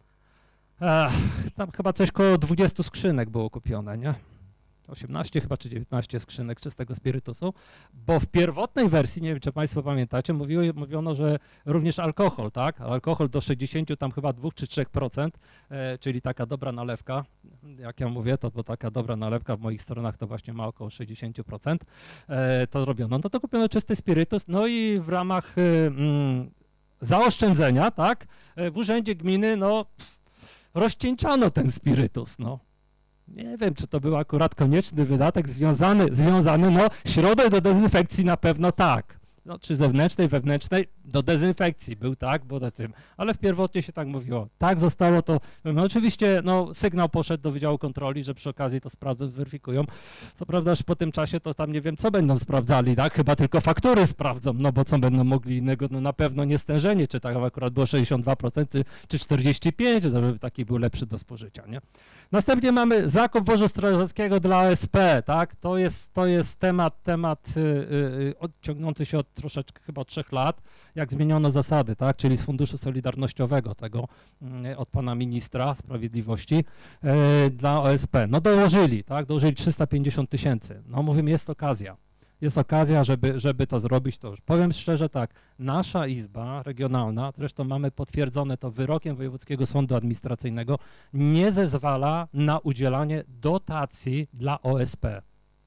E, tam chyba coś koło dwudziestu skrzynek było kupione, nie? osiemnaście chyba czy dziewiętnaście skrzynek czystego spirytusu, bo w pierwotnej wersji, nie wiem czy Państwo pamiętacie, mówiło, mówiono, że również alkohol, tak? Alkohol do sześćdziesięciu tam chyba dwóch czy trzech procent, e, czyli taka dobra nalewka, jak ja mówię, to bo taka dobra nalewka w moich stronach to właśnie ma około sześćdziesiąt procent, e, to robiono. No to kupiono czysty spirytus, no i w ramach e, mm, zaoszczędzenia, tak? E, w urzędzie gminy, no pff, rozcieńczano ten spirytus, no. Nie wiem, czy to był akurat konieczny wydatek związany, związany, no środek do dezynfekcji na pewno tak. No, czy zewnętrznej, wewnętrznej, do dezynfekcji był, tak, bo na tym, ale w pierwotnie się tak mówiło. Tak zostało to, no oczywiście no, sygnał poszedł do Wydziału Kontroli, że przy okazji to sprawdzą, zweryfikują. Co prawda, że po tym czasie to tam nie wiem, co będą sprawdzali, tak, chyba tylko faktury sprawdzą, no bo co będą mogli innego, no na pewno nie stężenie, czy tak akurat było sześćdziesiąt dwa procent, czy, czy czterdzieści pięć procent, żeby taki był lepszy do spożycia, nie. Następnie mamy zakup wozu strażackiego dla O S P, tak, to jest, to jest temat, temat yy, yy, odciągnący się od troszeczkę chyba od trzech lat, jak zmieniono zasady, tak, czyli z Funduszu Solidarnościowego tego yy, od pana ministra sprawiedliwości yy, dla O S P. No dołożyli, tak, dołożyli trzysta pięćdziesiąt tysięcy. No mówimy, jest okazja. Jest okazja, żeby, żeby to zrobić, to już powiem szczerze tak, nasza Izba Regionalna, zresztą mamy potwierdzone to wyrokiem Wojewódzkiego Sądu Administracyjnego, nie zezwala na udzielanie dotacji dla O S P.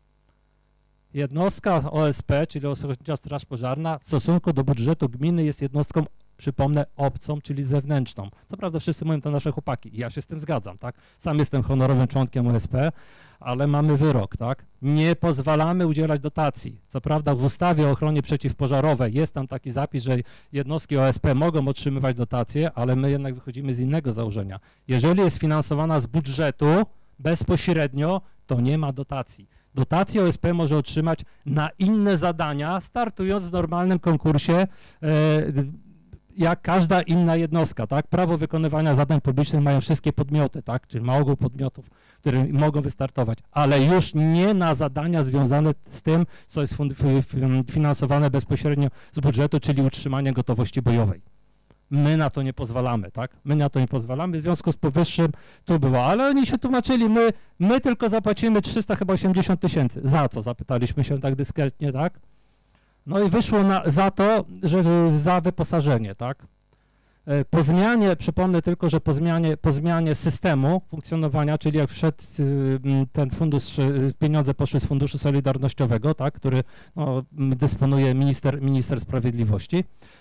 Jednostka O S P, czyli Ochotnicza Straż Pożarna, w stosunku do budżetu gminy jest jednostką, przypomnę, obcą, czyli zewnętrzną. Co prawda wszyscy mówią to nasze chłopaki i ja się z tym zgadzam, tak? Sam jestem honorowym członkiem O S P, ale mamy wyrok, tak? Nie pozwalamy udzielać dotacji. Co prawda w ustawie o ochronie przeciwpożarowej jest tam taki zapis, że jednostki O S P mogą otrzymywać dotacje, ale my jednak wychodzimy z innego założenia. Jeżeli jest finansowana z budżetu bezpośrednio, to nie ma dotacji. Dotację O S P może otrzymać na inne zadania, startując w normalnym konkursie, e, jak każda inna jednostka, tak? Prawo wykonywania zadań publicznych mają wszystkie podmioty, tak? Czyli ma ogół podmiotów, które mogą wystartować, ale już nie na zadania związane z tym, co jest finansowane bezpośrednio z budżetu, czyli utrzymanie gotowości bojowej. My na to nie pozwalamy, tak? My na to nie pozwalamy, w związku z powyższym to było, ale oni się tłumaczyli, my, my tylko zapłacimy trzysta chyba osiemdziesiąt tysięcy. Za co? Zapytaliśmy się tak dyskretnie, tak? No i wyszło na, za to, że za wyposażenie, tak? Po zmianie, przypomnę tylko, że po zmianie, po zmianie systemu funkcjonowania, czyli jak wszedł ten fundusz, pieniądze poszły z Funduszu Solidarnościowego, tak, który no, dysponuje minister, minister sprawiedliwości,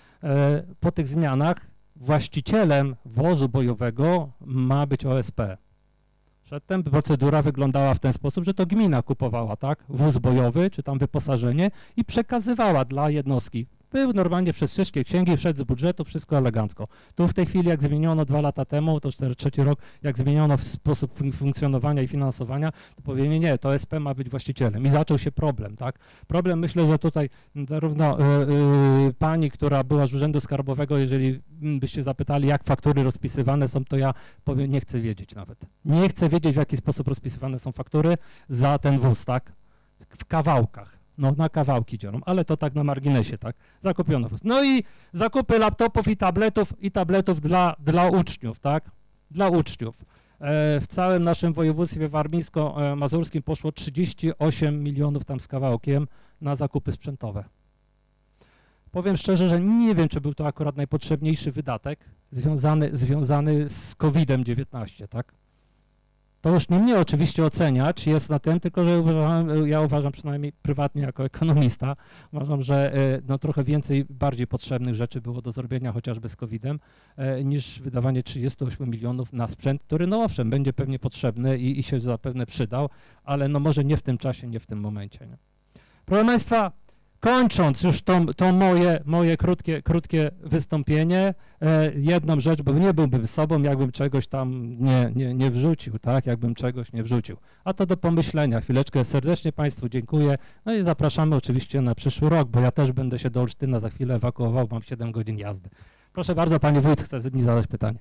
po tych zmianach właścicielem wozu bojowego ma być O S P. Przedtem procedura wyglądała w ten sposób, że to gmina kupowała, tak, wóz bojowy, czy tam wyposażenie i przekazywała dla jednostki. Był normalnie przez wszystkie księgi, wszedł z budżetu, wszystko elegancko. Tu w tej chwili, jak zmieniono dwa lata temu, to już trzeci rok, jak zmieniono sposób fun funkcjonowania i finansowania, to powiedzieli, nie, to O S P ma być właścicielem. I zaczął się problem, tak. Problem, myślę, że tutaj zarówno y, y, pani, która była z Urzędu Skarbowego, jeżeli byście zapytali, jak faktury rozpisywane są, to ja powiem, nie chcę wiedzieć nawet. Nie chcę wiedzieć, w jaki sposób rozpisywane są faktury za ten wóz, tak, w kawałkach. No na kawałki dzielą, ale to tak na marginesie, tak, zakupiono. No i zakupy laptopów i tabletów i tabletów dla, dla uczniów, tak, dla uczniów. E, w całym naszym województwie warmińsko-mazurskim poszło trzydzieści osiem milionów tam z kawałkiem na zakupy sprzętowe. Powiem szczerze, że nie wiem, czy był to akurat najpotrzebniejszy wydatek związany, związany z kowidem dziewiętnaście, tak. To już nie mnie oczywiście oceniać jest na tym, tylko że uważam, ja uważam przynajmniej prywatnie jako ekonomista, uważam, że no, trochę więcej, bardziej potrzebnych rzeczy było do zrobienia chociażby z kowidem, niż wydawanie trzydziestu ośmiu milionów na sprzęt, który no owszem, będzie pewnie potrzebny i, i się zapewne przydał, ale no może nie w tym czasie, nie w tym momencie. Nie? Proszę Państwa, kończąc już to, to moje, moje krótkie, krótkie wystąpienie, e, jedną rzecz, bo nie byłbym sobą, jakbym czegoś tam nie, nie, nie wrzucił, tak, jakbym czegoś nie wrzucił. A to do pomyślenia. Chwileczkę serdecznie Państwu dziękuję. No i zapraszamy oczywiście na przyszły rok, bo ja też będę się do Olsztyna za chwilę ewakuował, mam siedem godzin jazdy. Proszę bardzo, Panie Wójt, chce mi zadać pytanie.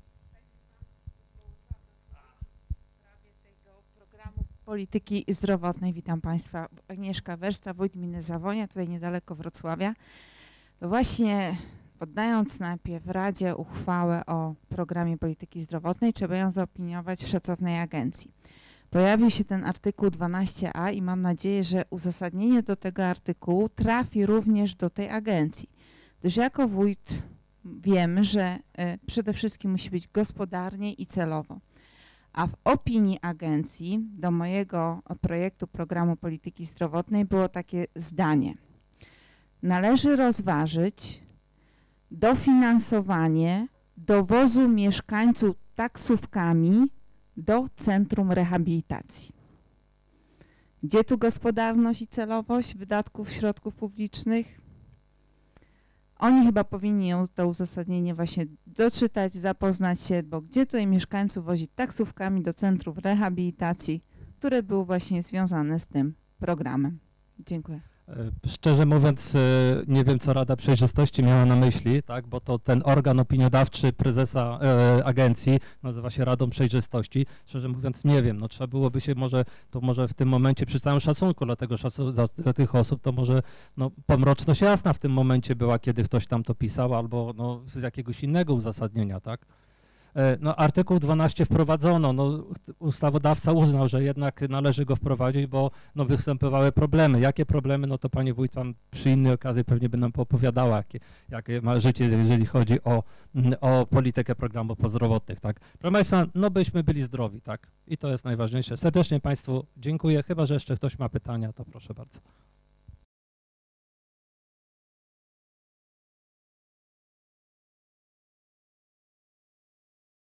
Polityki Zdrowotnej. Witam Państwa. Agnieszka Wersta, wójt gminy Zawonia, tutaj niedaleko Wrocławia. To właśnie poddając najpierw Radzie uchwałę o programie polityki zdrowotnej, trzeba ją zaopiniować w szacownej agencji. Pojawił się ten artykuł dwanaście a i mam nadzieję, że uzasadnienie do tego artykułu trafi również do tej agencji. Gdyż jako wójt wiemy, że y, przede wszystkim musi być gospodarnie i celowo. A w opinii agencji do mojego projektu programu polityki zdrowotnej było takie zdanie. Należy rozważyć dofinansowanie dowozu mieszkańców taksówkami do centrum rehabilitacji. Gdzie tu gospodarność i celowość wydatków środków publicznych? oni chyba powinni ją, to uzasadnienie właśnie doczytać, zapoznać się, bo gdzie tutaj mieszkańców wozić taksówkami do centrów rehabilitacji, które były właśnie związane z tym programem. Dziękuję. Szczerze mówiąc, nie wiem, co Rada Przejrzystości miała na myśli, tak, bo to ten organ opiniodawczy prezesa e, agencji nazywa się Radą Przejrzystości. Szczerze mówiąc, nie wiem, no trzeba byłoby się może, to może w tym momencie, przy całym szacunku dla, tego, dla tych osób, to może no, pomroczność jasna w tym momencie była, kiedy ktoś tam to pisał, albo no, z jakiegoś innego uzasadnienia, tak? No, artykuł dwanaście wprowadzono, no, ustawodawca uznał, że jednak należy go wprowadzić, bo no, występowały problemy. Jakie problemy, no to pani wójt pan przy innej okazji pewnie by nam opowiadała, jakie, jakie ma życie, jeżeli chodzi o, o politykę programów prozdrowotnych, tak. Proszę Państwa, no byśmy byli zdrowi, tak, i to jest najważniejsze. Serdecznie Państwu dziękuję, chyba że jeszcze ktoś ma pytania, to proszę bardzo.